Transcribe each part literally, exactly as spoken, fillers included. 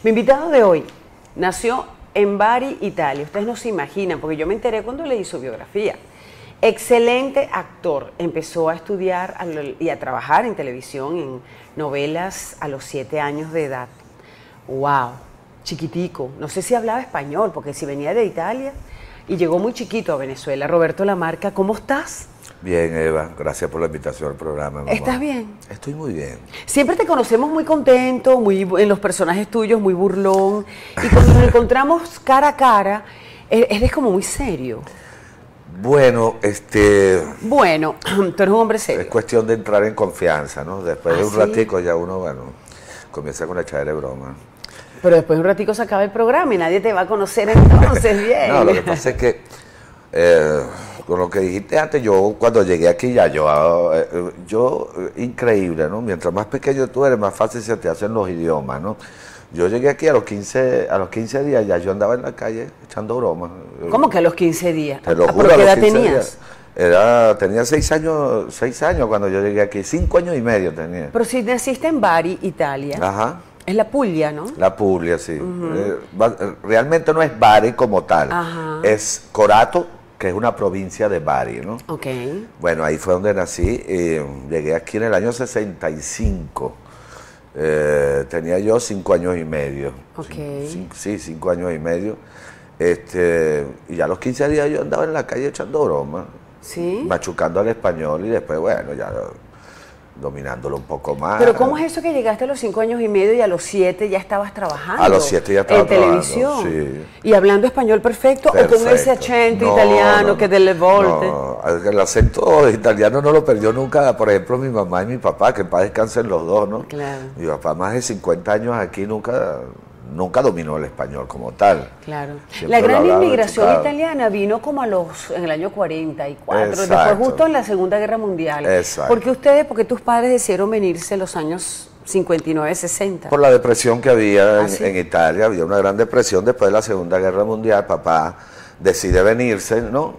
Mi invitado de hoy nació en Bari, Italia. Ustedes no se imaginan, porque yo me enteré cuando leí su biografía. Excelente actor. Empezó a estudiar y a trabajar en televisión, en novelas a los siete años de edad. ¡Wow! Chiquitico. No sé si hablaba español, porque si venía de Italia y llegó muy chiquito a Venezuela. Roberto Lamarca, ¿cómo estás? Bien, Eva, gracias por la invitación al programa. Mamá. ¿Estás bien? Estoy muy bien. Siempre te conocemos muy contento, muy en los personajes tuyos, muy burlón. Y cuando nos encontramos cara a cara, eres como muy serio. Bueno, este... Bueno, tú eres un hombre serio. Es cuestión de entrar en confianza, ¿no? Después ¿Ah, de un sí? ratico ya uno, bueno, comienza con la echadera de broma. Pero después de un ratico se acaba el programa y nadie te va a conocer entonces bien. No, lo que pasa es que... Eh, con lo que dijiste antes, yo cuando llegué aquí ya, yo, eh, yo, increíble, ¿no? Mientras más pequeño tú eres, más fácil se te hacen los idiomas, ¿no? Yo llegué aquí a los quince, a los quince días, ya yo andaba en la calle echando bromas. ¿Cómo que a los quince días? Te lo ¿Por juro, qué a los edad quince tenías? días. Era, tenía seis años, seis años cuando yo llegué aquí, cinco años y medio tenía. Pero si naciste en Bari, Italia, Ajá. es la Puglia, ¿no? La Puglia, sí. Uh-huh. eh, va, realmente no es Bari como tal, Ajá. es Corato, que es una provincia de Bari, ¿no? Ok. Bueno, ahí fue donde nací. Eh, llegué aquí en el año sesenta y cinco. Eh, tenía yo cinco años y medio. Ok. Cinco, sí, cinco años y medio. Este, y ya a los quince días yo andaba en la calle echando bromas, ¿Sí? machucando al español y después, bueno, ya dominándolo un poco más. Pero ¿cómo es eso que llegaste a los cinco años y medio y a los siete ya estabas trabajando? A los siete ya estaba en trabajando, televisión. sí. ¿Y hablando español perfecto, Perfecto. o con ese acento No, italiano no, que te le volte? No, el acento italiano no lo perdió nunca, por ejemplo, mi mamá y mi papá, que en paz descansen los dos, ¿no? Claro. Mi papá más de cincuenta años aquí nunca, nunca dominó el español como tal. Claro. Siempre La lo gran hablaba inmigración machacado. italiana vino como a los en el año cuarenta y cuatro, Exacto. después justo en la Segunda Guerra Mundial. Exacto. ¿Por qué ustedes, porque tus padres decidieron venirse en los años cincuenta y nueve, sesenta? Por la depresión que había ¿Ah, en, sí? en Italia, había una gran depresión después de la Segunda Guerra Mundial. Papá decide venirse, ¿no?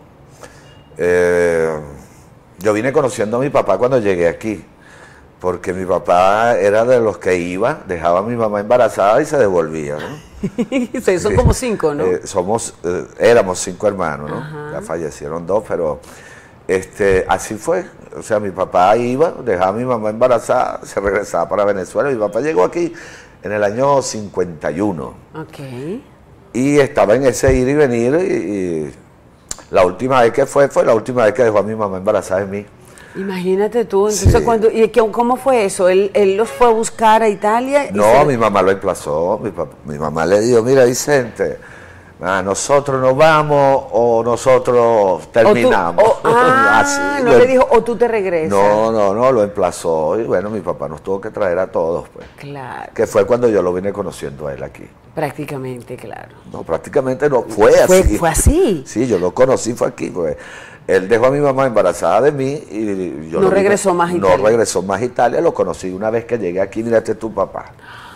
Eh, yo vine conociendo a mi papá cuando llegué aquí, porque mi papá era de los que iba, dejaba a mi mamá embarazada y se devolvía, ¿no? Ustedes son como cinco, ¿no? Eh, somos, eh, éramos cinco hermanos, ¿no? Ajá. Ya fallecieron dos, pero este, así fue. O sea, mi papá iba, dejaba a mi mamá embarazada, se regresaba para Venezuela. Mi papá llegó aquí en el año cincuenta y uno. Ok. Y estaba en ese ir y venir y, y la última vez que fue, fue la última vez que dejó a mi mamá embarazada de mí. Imagínate tú, entonces Sí. cuando, ¿y qué- cómo fue eso? ¿Él, él los fue a buscar a Italia? y No, se- mi mamá lo emplazó, mi, papá- mi mamá le dijo, mira Vicente, ah, nosotros nos vamos o nosotros o tú- terminamos. o- ah, Así, no lo le em- dijo, o tú te regresas. No, no, no, lo emplazó y bueno, mi papá nos tuvo que traer a todos, pues. Claro, Que fue cuando yo lo vine conociendo a él aquí. prácticamente, claro. No, prácticamente no, fue Fue, así. fue así. Sí, yo lo conocí, fue aquí, pues. Él dejó a mi mamá embarazada de mí y yo No lo vine- regresó más a No Italia. regresó más a Italia, lo conocí una vez que llegué aquí, mira, este es tu papá.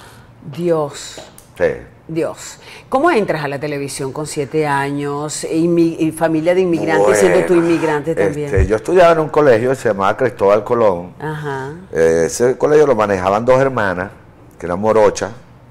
Dios, Sí. Dios. ¿Cómo entras a la televisión con siete años inmi- y familia de inmigrantes, Bueno, siendo tú inmigrante también? este, yo estudiaba en un colegio que se llamaba Cristóbal Colón. Ajá. Eh, ese colegio lo manejaban dos hermanas, que eran morochas,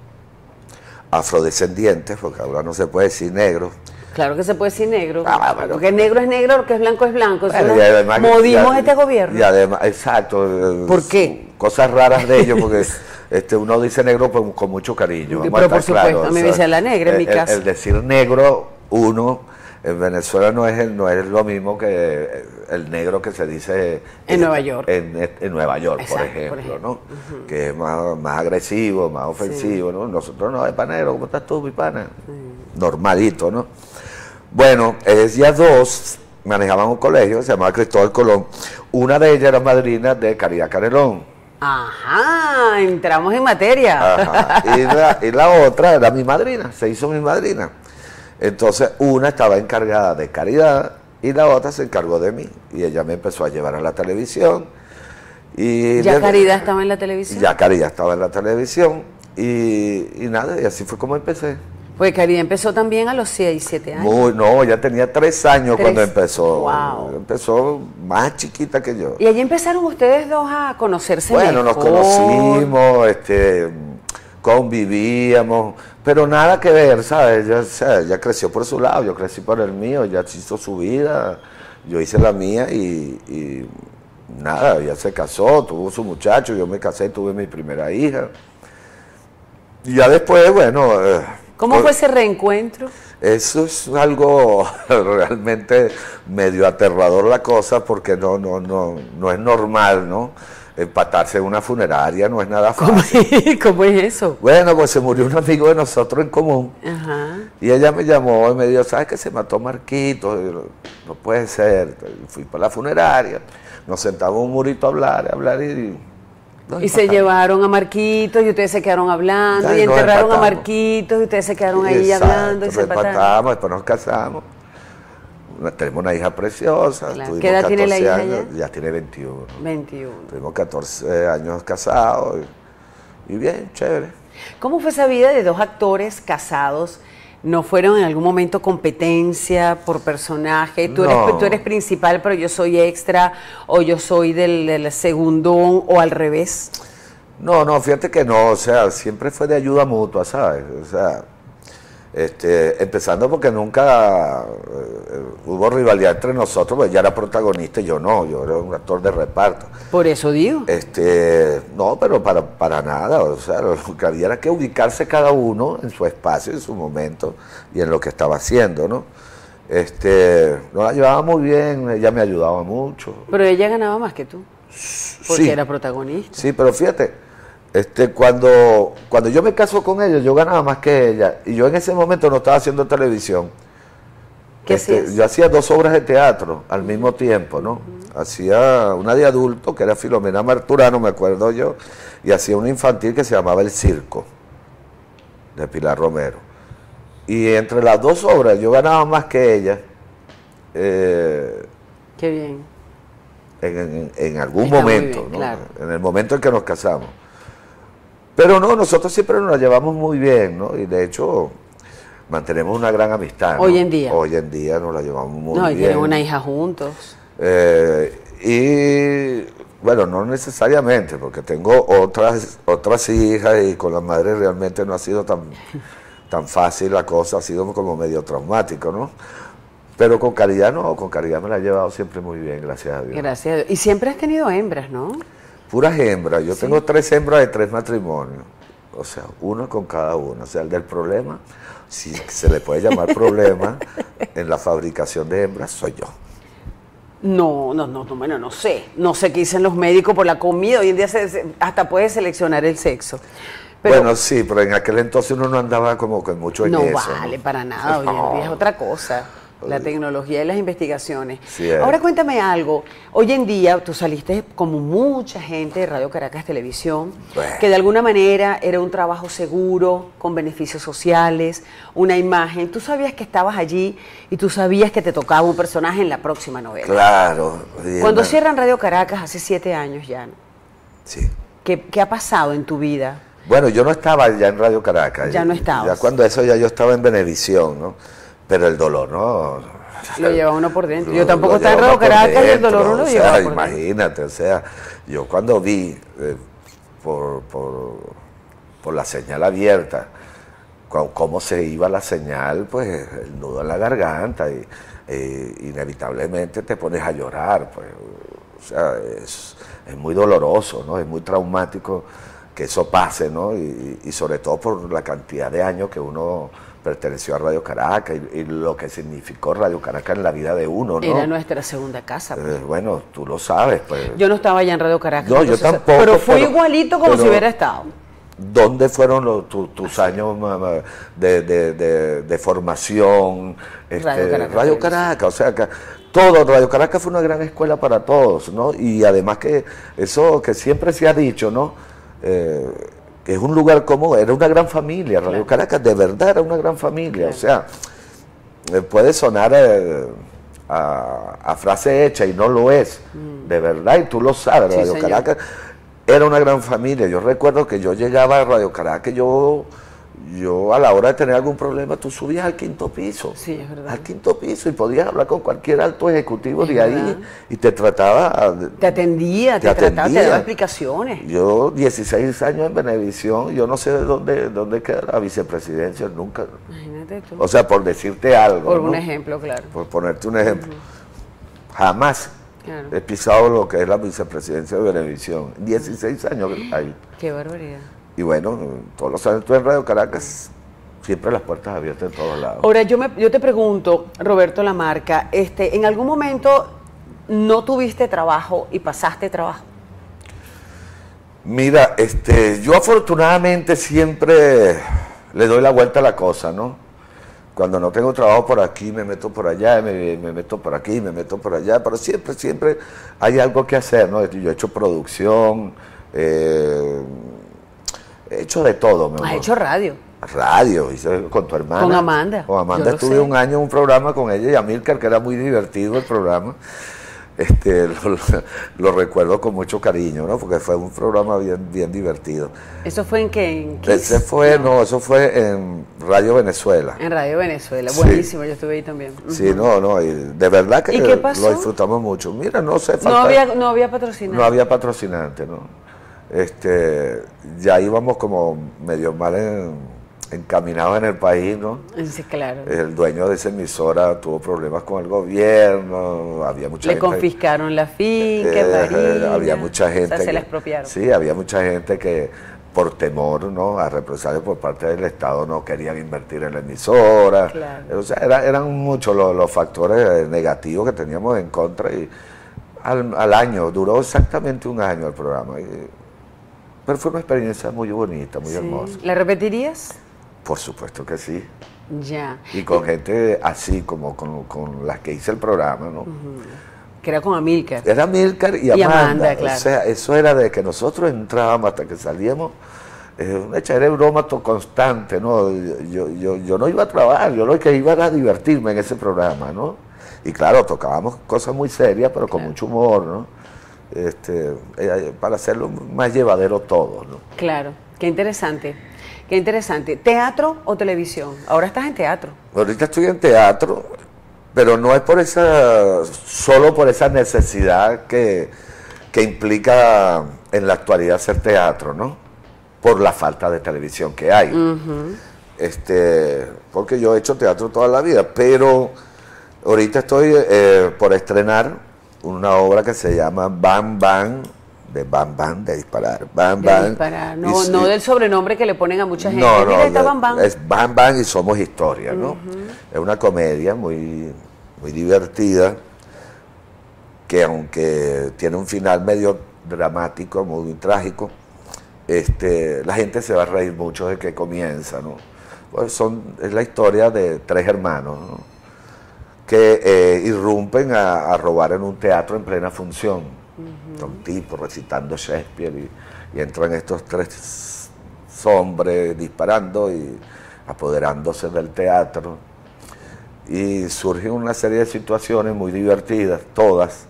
afrodescendientes, porque ahora no se puede decir negro. Claro que se puede decir negro, Ah, bueno. porque negro es negro, lo que es blanco es blanco. Eso Bueno, es y además- modismos y- de este gobierno. Y además, exacto. eh, ¿Por qué? Cosas raras de ellos, porque este, uno dice negro con, con mucho cariño. Sí, vamos a pero por estar claros, supuesto, a mí o me sea, dice la negra en mi el- el- casa. El decir negro, uno, en Venezuela no es, el- no es lo mismo que el negro que se dice En Nueva York. En, en Nueva York, Exacto, por ejemplo, por ejemplo. ¿no? Que es más, más agresivo, más ofensivo, ¿no? Nosotros no, es panero, ¿cómo estás tú, mi pana? Normalito, ¿no? Bueno, ellas dos manejaban un colegio, se llamaba Cristóbal Colón. Una de ellas era madrina de Caridad Canelón. Ajá, entramos en materia. Ajá. Y, la, y la otra era mi madrina, se hizo mi madrina. Entonces una estaba encargada de Caridad y la otra se encargó de mí. Y ella me empezó a llevar a la televisión. Y ¿Ya de- Caridad estaba en la televisión? Ya Caridad estaba en la televisión. Y, y nada, y así fue como empecé. Pues Caridad empezó también a los seis, siete años. Muy, no, ya tenía tres años Tres. cuando empezó. Wow. Empezó más chiquita que yo. Y allí empezaron ustedes dos a conocerse Bueno, nos mejor. conocimos, este, convivíamos, pero nada que ver, ¿sabes? Ella, o sea, ella creció por su lado, yo crecí por el mío, ella hizo su vida, yo hice la mía y, y nada, ella se casó, tuvo su muchacho, yo me casé, tuve mi primera hija. Y ya después, bueno... Eh, ¿Cómo fue ese reencuentro? Eso es algo realmente medio aterrador la cosa, porque no, no, no, no es normal, ¿no? Empatarse en una funeraria no es nada fácil. ¿Cómo, ¿Cómo es eso? Bueno, pues se murió un amigo de nosotros en común. Ajá. Y ella me llamó y me dijo, ¿sabes que se mató Marquito? Y yo, no puede ser. Y fui para la funeraria, nos sentamos un murito a hablar, a hablar y... No, y se llevaron a Marquitos y ustedes se quedaron hablando, y enterraron a Marquitos y ustedes se quedaron ahí hablando y se empataron. Después nos casamos. Tenemos una hija preciosa. Claro. ¿Qué edad tiene la hija años, ya? Ya tiene veintiuno. veintiuno. Tuvimos catorce años casados y, y bien, chévere. ¿Cómo fue esa vida de dos actores casados? ¿No fueron en algún momento competencia por personaje? Tú, no. eres, tú eres principal, pero yo soy extra, o yo soy del, del segundón, o al revés. No, no, fíjate que no, o sea, siempre fue de ayuda mutua, ¿sabes? O sea, este, empezando porque nunca eh, hubo rivalidad entre nosotros, porque ella era protagonista y yo no, yo era un actor de reparto. Por eso digo. Este, no, pero para, para nada, o sea, lo que había era que ubicarse cada uno en su espacio, en su momento y en lo que estaba haciendo, ¿no? Este, nos la llevaba muy bien, ella me ayudaba mucho. Pero ella ganaba más que tú, porque sí, era protagonista. Sí, pero fíjate, este, cuando, cuando yo me caso con ella, yo ganaba más que ella, y yo en ese momento no estaba haciendo televisión. ¿Qué este, hacías? Yo hacía dos obras de teatro al mismo tiempo, ¿no? Uh-huh. Hacía una de adulto, que era Filomena Marturano, me acuerdo yo, y hacía una infantil que se llamaba El Circo, de Pilar Romero. Y entre las dos obras yo ganaba más que ella. Eh, Qué bien. En, en, en algún Está momento, bien, ¿no? Claro. En el momento en que nos casamos. Pero no, nosotros siempre nos la llevamos muy bien, ¿no? Y de hecho, mantenemos una gran amistad, ¿no? Hoy en día. Hoy en día nos la llevamos muy No, y bien. tienen una hija juntos. Eh, y bueno, no necesariamente, porque tengo otras, otras hijas y con las madres realmente no ha sido tan, tan fácil la cosa, ha sido como medio traumático, ¿no? Pero con Caridad no, con Caridad me la he llevado siempre muy bien, gracias a Dios. Gracias a Dios. Y siempre has tenido hembras, ¿no? Puras hembras, yo Sí. tengo tres hembras de tres matrimonios, o sea, uno con cada uno, o sea, el del problema, si se le puede llamar problema, en la fabricación de hembras soy yo. No, no, no, no, bueno, no sé. No sé qué dicen los médicos por la comida. Hoy en día se, se, hasta puedes seleccionar el sexo. Pero, bueno, sí, pero en aquel entonces uno no andaba como con mucho en no eso. vale ¿no? para nada, hoy en día es otra cosa. La tecnología y las investigaciones. Sí, eh. Ahora cuéntame algo. Hoy en día tú saliste como mucha gente de Radio Caracas Televisión, Bueno. que de alguna manera era un trabajo seguro, con beneficios sociales, una imagen. Tú sabías que estabas allí y tú sabías que te tocaba un personaje en la próxima novela. Claro. Cuando una... cierran Radio Caracas hace siete años ya, ¿no? Sí. ¿Qué, ¿Qué ha pasado en tu vida? Bueno, yo no estaba ya en Radio Caracas. Ya no estabas. Ya cuando eso ya yo estaba en Venevisión, ¿no? Pero el dolor, ¿no? Lo lleva uno por dentro. Lo, yo tampoco lo estaba en lleva Radio por Caracas y el dentro, dolor uno lo o lleva sea, por dentro. imagínate, o sea, yo cuando vi eh, por, por, por la señal abierta, cu- cómo se iba la señal, pues el nudo en la garganta y eh, inevitablemente te pones a llorar, pues, o sea, es, es muy doloroso, ¿no? Es muy traumático que eso pase, ¿no? Y, y sobre todo por la cantidad de años que uno perteneció a Radio Caracas y, y lo que significó Radio Caracas en la vida de uno, ¿no? Era nuestra segunda casa. Pues. Eh, bueno, tú lo sabes, pues. Yo no estaba ya en Radio Caracas. No, yo tampoco, Pero fui pero- igualito como pero- si hubiera estado. ¿Dónde fueron los, tu- tus años ma- ma- de, de- de- de formación? Este, Radio Caracas. Radio Caracas, o sea, que todo, Radio Caracas fue una gran escuela para todos, ¿no? Y además que eso que siempre se ha dicho, ¿no? Eh, que es un lugar como, era una gran familia, Radio Claro. Caracas de verdad era una gran familia, Claro. o sea, eh, puede sonar eh, a, a frase hecha y no lo es, de verdad, y tú lo sabes, Sí, Radio señor. Caracas era una gran familia. Yo recuerdo que yo llegaba a Radio Caracas, yo, yo a la hora de tener algún problema, tú subías al quinto piso. Sí, es verdad. Al quinto piso y podías hablar con cualquier alto ejecutivo Es de verdad. ahí y te trataba... Te atendía, te, te trataba, te atendía. daba explicaciones. Yo, dieciséis años en Venevisión, yo no sé de dónde, dónde queda la vicepresidencia, nunca. Imagínate tú. O sea, por decirte algo. Por ¿no? un ejemplo, claro. Por ponerte un ejemplo. Uh-huh. Jamás claro. he pisado lo que es la vicepresidencia de Venevisión. dieciséis años ahí. Qué barbaridad. Y bueno, todos los años estuve en Radio Caracas, siempre las puertas abiertas en todos lados. Ahora, yo, me, yo te pregunto, Roberto Lamarca, este, ¿en algún momento no tuviste trabajo y pasaste trabajo? Mira, este, yo afortunadamente siempre le doy la vuelta a la cosa, ¿no? Cuando no tengo trabajo por aquí, me meto por allá, me, me meto por aquí, me meto por allá, pero siempre, siempre hay algo que hacer, ¿no? Yo he hecho producción, eh, he hecho de todo. Mi amor. Has hecho radio. Radio, hice con tu hermana. Con Amanda. Con Amanda estuve sé. un año en un programa con ella y Amílcar, que era muy divertido el programa. Este, lo, lo recuerdo con mucho cariño, ¿no? Porque fue un programa bien, bien divertido. ¿Eso fue en qué? ¿En Ese fue, no. no, eso fue en Radio Venezuela. En Radio Venezuela, buenísimo, sí. Yo estuve ahí también. Uh-huh. Sí, no, no, y de verdad que ¿Y qué pasó? Lo disfrutamos mucho. Mira, no sé, falta, no había, no había patrocinante. No había patrocinante, ¿no? Este, ya íbamos como medio mal en... encaminados en el país, ¿no? Sí, claro. El dueño de esa emisora tuvo problemas con el gobierno, había mucha Le gente... Le confiscaron la finca, eh, Marina, había mucha gente... O sea, se que, la expropiaron. Sí, había mucha gente que por temor, ¿no?, a represalias por parte del Estado no querían invertir en la emisora. Claro. O sea, era, eran muchos los, los factores negativos que teníamos en contra y al, al año, duró exactamente un año el programa. Y, pero fue una experiencia muy bonita, muy sí. hermosa. ¿La repetirías? Por supuesto que sí. Ya. Y con gente así como con, con las que hice el programa, ¿no? Uh-huh. Que era con Amílcar. Era Amílcar y Amanda. Y Amanda, claro. O sea, eso era de que nosotros entrábamos hasta que salíamos, eh, una echadera de broma constante, ¿no? Yo, yo, yo no iba a trabajar, yo lo que iba era a divertirme en ese programa, ¿no? Y claro, tocábamos cosas muy serias, pero con claro. mucho humor, ¿no? Este, eh, para hacerlo más llevadero todo, ¿no? Claro, qué interesante. Qué interesante. ¿Teatro o televisión? Ahora estás en teatro. Ahorita estoy en teatro, pero no es por esa, solo por esa necesidad que, que implica en la actualidad hacer teatro, ¿no? Por la falta de televisión que hay. Uh-huh. Este, porque yo he hecho teatro toda la vida, pero ahorita estoy eh, por estrenar una obra que se llama Bam Bam, de Bam Bam, de disparar. Bam de Bam. Disparar. No, y, no del sobrenombre que le ponen a mucha gente. No, no, Mira, está Bam Bam. Es Bam Bam y somos historia, ¿no? Uh-huh. Es una comedia muy, muy divertida, que aunque tiene un final medio dramático, muy trágico, este, la gente se va a reír mucho de que comienza, ¿no? Pues son, es la historia de tres hermanos, ¿no?, que eh, irrumpen a, a robar en un teatro en plena función. Uh-huh. Son tipos recitando Shakespeare y, y entran estos tres hombres disparando y apoderándose del teatro. Y surgen una serie de situaciones muy divertidas, todas,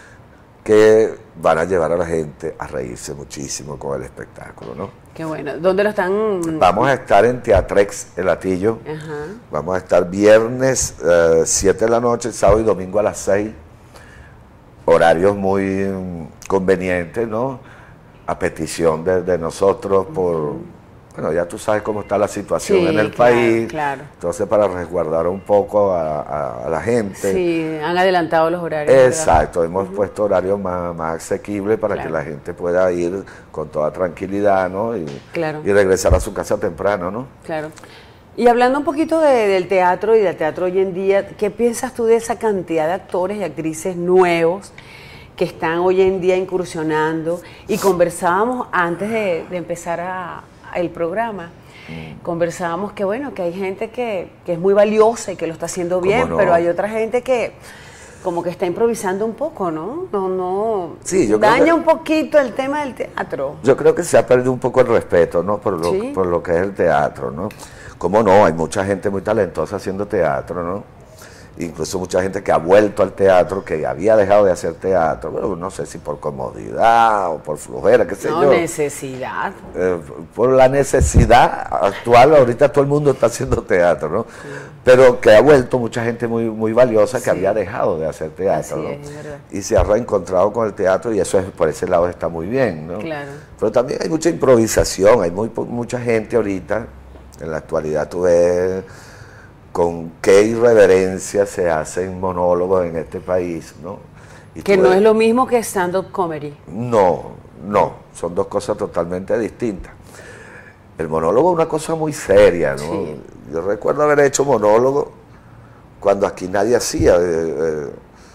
que van a llevar a la gente a reírse muchísimo con el espectáculo, ¿no? Qué bueno. ¿Dónde lo están? Vamos a estar en Teatrex, El Hatillo. Ajá. Vamos a estar viernes eh, siete de la noche, sábado y domingo a las seis. Horarios muy um, convenientes, ¿no? A petición de, de nosotros por... Uh-huh. Bueno, ya tú sabes cómo está la situación sí, en el claro, país. Claro. Entonces, para resguardar un poco a, a, a la gente. Sí, han adelantado los horarios. Exacto, ¿verdad? Hemos uh-huh. puesto horarios más, más asequibles para claro. que la gente pueda ir con toda tranquilidad, ¿no? Y, claro. y regresar a su casa temprano, ¿no? Claro. Y hablando un poquito de, del teatro y del teatro hoy en día, ¿qué piensas tú de esa cantidad de actores y actrices nuevos que están hoy en día incursionando? Y conversábamos antes de, de empezar a... el programa, mm. conversábamos que bueno, que hay gente que, que es muy valiosa y que lo está haciendo bien, no? pero hay otra gente que como que está improvisando un poco, ¿no? No, no, sí, yo daña creo que, un poquito el tema del teatro. Yo creo que se ha perdido un poco el respeto, ¿no? Por lo, ¿sí? por lo que es el teatro, ¿no? Como no, hay mucha gente muy talentosa haciendo teatro, ¿no? incluso mucha gente que ha vuelto al teatro, que había dejado de hacer teatro, bueno, no sé si por comodidad o por flojera, qué sé no, yo. necesidad. Eh, por la necesidad actual, ahorita todo el mundo está haciendo teatro, ¿no? Sí. Pero que ha vuelto mucha gente muy, muy valiosa que sí. había dejado de hacer teatro, ¿no? Es, es y se ha reencontrado con el teatro y eso es, por ese lado está muy bien, ¿no? Claro. Pero también hay mucha improvisación, hay muy, mucha gente ahorita, en la actualidad tú ves con qué irreverencia se hacen monólogos en este país, ¿no? Y que no ves, es lo mismo que stand-up comedy. No, no, son dos cosas totalmente distintas. El monólogo es una cosa muy seria, ¿no? Sí. Yo recuerdo haber hecho monólogo cuando aquí nadie hacía. Eh, eh,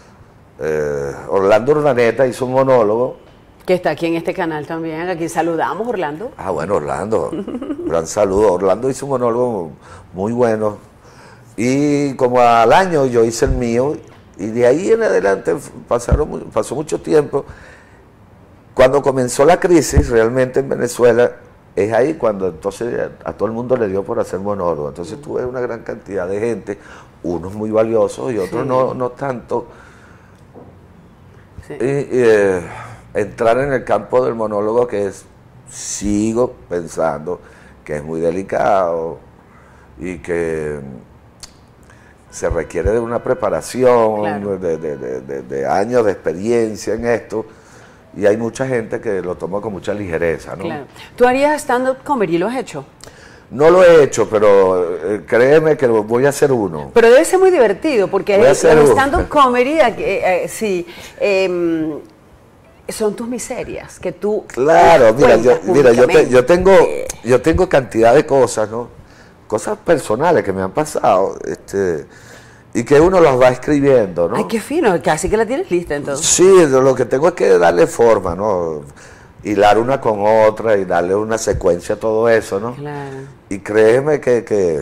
eh, Orlando Urdaneta hizo un monólogo. Que está aquí en este canal también, aquí saludamos, Orlando. Ah, bueno, Orlando, gran saludo. Orlando hizo un monólogo muy bueno. Y como al año yo hice el mío, y de ahí en adelante pasaron, pasó mucho tiempo. Cuando comenzó la crisis realmente en Venezuela, es ahí cuando entonces a todo el mundo le dio por hacer monólogo. Entonces tuve una gran cantidad de gente, unos muy valiosos y otros sí. no, no tanto. Sí. Y, eh, entrar en el campo del monólogo, que es, sigo pensando que es muy delicado y que se requiere de una preparación, claro. de, de, de, de, de años de experiencia en esto, y hay mucha gente que lo toma con mucha ligereza, ¿no? Claro. ¿Tú harías stand-up comedy? ¿Lo has hecho? No lo he hecho, pero eh, créeme que voy a hacer uno. Pero debe ser muy divertido, porque el stand-up comedy, eh, eh, sí, eh, son tus miserias, que tú... Claro, mira, yo, mira yo, te, yo, tengo, yo tengo cantidad de cosas, ¿no? Cosas personales que me han pasado, este, y que uno las va escribiendo, ¿no? Ay, qué fino, casi que la tienes lista entonces. Sí, lo que tengo es que darle forma, ¿no? Hilar una con otra y darle una secuencia a todo eso, ¿no? Claro. Y créeme que, que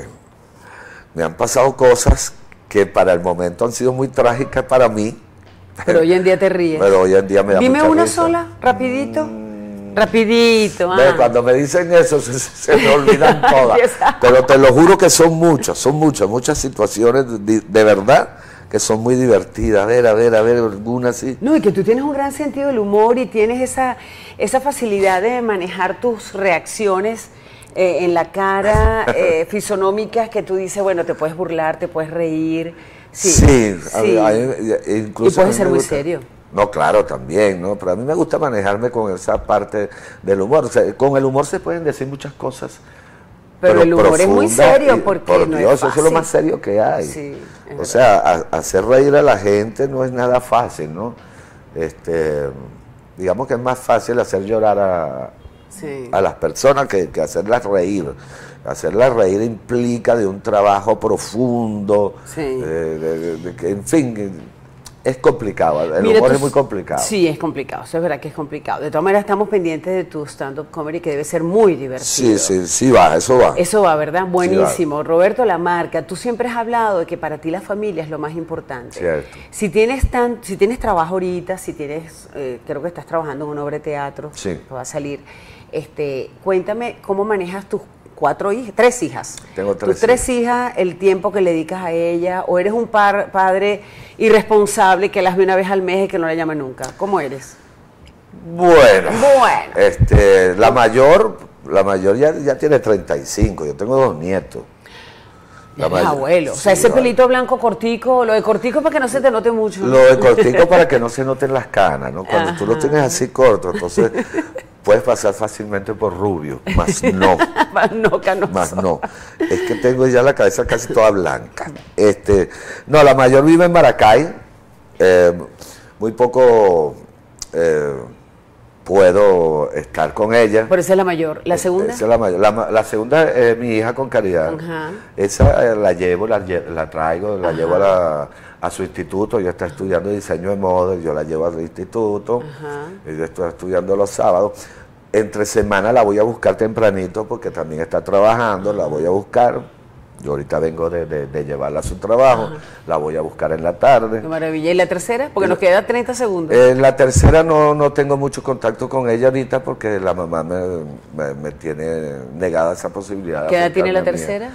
me han pasado cosas que para el momento han sido muy trágicas para mí. Pero hoy en día te ríes. Pero hoy en día me da Dime mucha una risa. sola, rapidito. Mm. Rapidito. Ah. Cuando me dicen eso se, se me olvidan todas. Pero te lo juro que son muchas, son muchas, muchas situaciones de, de verdad que son muy divertidas. A ver, a ver, a ver, alguna así. No, y que tú tienes un gran sentido del humor y tienes esa, esa facilidad de manejar tus reacciones eh, en la cara, eh, fisonómicas, que tú dices, bueno, te puedes burlar, te puedes reír. Sí, sí, sí. A, a, a, incluso y puedes ser muy serio. No, claro, también, ¿no? Pero a mí me gusta manejarme con esa parte del humor. O sea, con el humor se pueden decir muchas cosas. Pero, pero el humor es muy serio, porque por no Dios, es fácil. Eso es lo más serio que hay. Sí, o sea, a, hacer reír a la gente no es nada fácil, ¿no? Este, digamos que es más fácil hacer llorar a, sí. a las personas que, que hacerlas reír. Hacerlas reír implica de un trabajo profundo, sí. de, de, de, de que, en fin... Es complicado, el Mira, humor tú, es muy complicado. Sí, es complicado, eso es verdad que es complicado. De todas maneras, estamos pendientes de tu stand-up comedy, que debe ser muy divertido. Sí, sí, sí va, eso va. Eso va, ¿verdad? Buenísimo. Sí, Roberto Lamarca, tú siempre has hablado de que para ti la familia es lo más importante. Cierto. Si tienes, tan, si tienes trabajo ahorita, si tienes, eh, creo que estás trabajando en una obra de teatro, sí. que va a salir, este, cuéntame cómo manejas tus cuatro hijas, tres hijas. Tengo tres Tus tres hijas, el tiempo que le dedicas a ella, o eres un par, padre irresponsable que las ve una vez al mes y que no la llama nunca. ¿Cómo eres? Bueno, bueno. Este, la mayor, la mayor ya, ya tiene treinta y cinco, yo tengo dos nietos. La mayor, abuelo, sí, o sea, ese vale. pelito blanco cortico, lo de cortico para que no se te note mucho. Lo de cortico para que no se noten las canas, ¿no? Cuando Ajá. tú lo tienes así corto, entonces puedes pasar fácilmente por rubio, más no. más no, canoso. Más no. Es que tengo ya la cabeza casi toda blanca. Este, no, la mayor vive en Maracay, eh, muy poco eh, puedo estar con ella. Pero esa es la mayor. ¿La segunda? Esa es la mayor. La, la segunda es mi hija con Caridad. Ajá. Esa eh, la llevo, la, la traigo, la Ajá. llevo a, la, a su instituto. Ella está estudiando diseño de moda, yo la llevo al instituto. Ajá. Yo estoy estudiando los sábados. Entre semana la voy a buscar tempranito porque también está trabajando, Ajá. la voy a buscar. Yo ahorita vengo de, de, de llevarla a su trabajo, Ajá. la voy a buscar en la tarde. Qué maravilla. ¿Y la tercera? Porque nos queda treinta segundos. En eh, la tercera no, no tengo mucho contacto con ella ahorita porque la mamá me, me, me tiene negada esa posibilidad. ¿Qué edad tiene la tercera?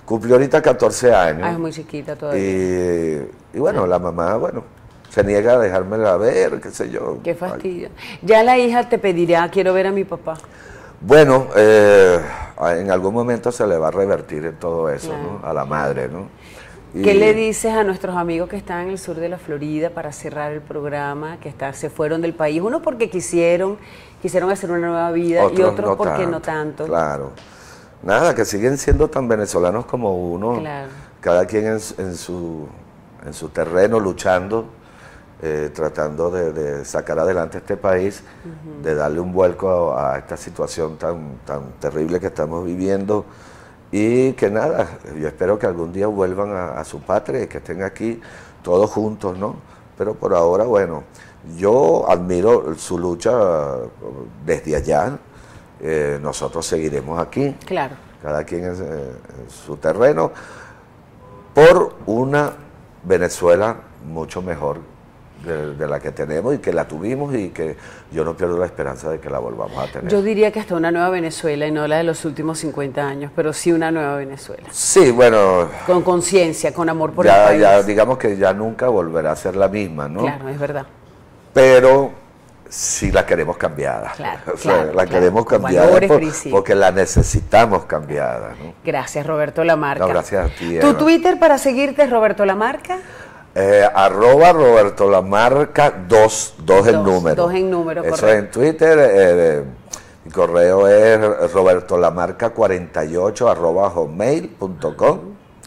Cumplió ahorita catorce años. Ah, es muy chiquita todavía. Y, y bueno, la mamá, bueno, se niega a dejármela ver, qué sé yo. Qué fastidio. Ya la hija te pedirá, quiero ver a mi papá. Bueno, eh, en algún momento se le va a revertir en todo eso, Claro. ¿no? A la madre, ¿no? Y ¿Qué le dices a nuestros amigos que están en el sur de la Florida para cerrar el programa, que está, se fueron del país? Uno porque quisieron, quisieron hacer una nueva vida y otros otros porque no tanto. Claro. Nada, que siguen siendo tan venezolanos como uno. Claro. Cada quien en, en, su, en su terreno luchando, eh, tratando de, de sacar adelante este país, uh-huh. de darle un vuelco a, a esta situación tan, tan terrible que estamos viviendo. Y que nada, yo espero que algún día vuelvan a, a su patria y que estén aquí todos juntos, ¿no? Pero por ahora, bueno, yo admiro su lucha desde allá, eh, nosotros seguiremos aquí, claro. cada quien en, en su terreno, por una Venezuela mucho mejor de, de la que tenemos y que la tuvimos y que yo no pierdo la esperanza de que la volvamos a tener. Yo diría que hasta una nueva Venezuela y no la de los últimos cincuenta años, pero sí una nueva Venezuela. Sí, bueno. Con conciencia, con amor por ya, el país. Ya digamos que ya nunca volverá a ser la misma, ¿no? Claro, es verdad. Pero sí la queremos cambiada. Claro, o sea, claro, la claro. queremos Con cambiada valores, por, principios. porque la necesitamos cambiada, ¿no? Gracias, Roberto Lamarca. No, gracias a ti, ¿Tu Eva. Twitter para seguirte es Roberto Lamarca? Eh, arroba Roberto Lamarca dos, dos en Dos, número. dos en número, Eso correcto. es en Twitter. Eh, mi correo es robertolamarca cuarenta y ocho arroba hotmail punto com.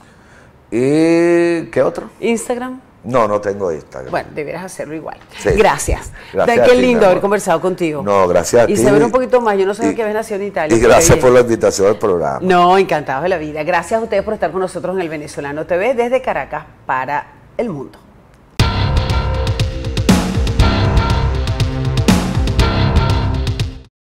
¿Y qué otro? Instagram. No, no tengo Instagram. Bueno, deberás hacerlo igual. Sí. Gracias. Gracias Qué a ti, lindo mi haber amor. conversado contigo. No, gracias a ti. Y saber un poquito más. Yo no sabía Y- que habías nacido en Italia. Y Qué gracias bien. por la invitación al programa. No, encantados de la vida. Gracias a ustedes por estar con nosotros en el Venezolano T V desde Caracas para el mundo.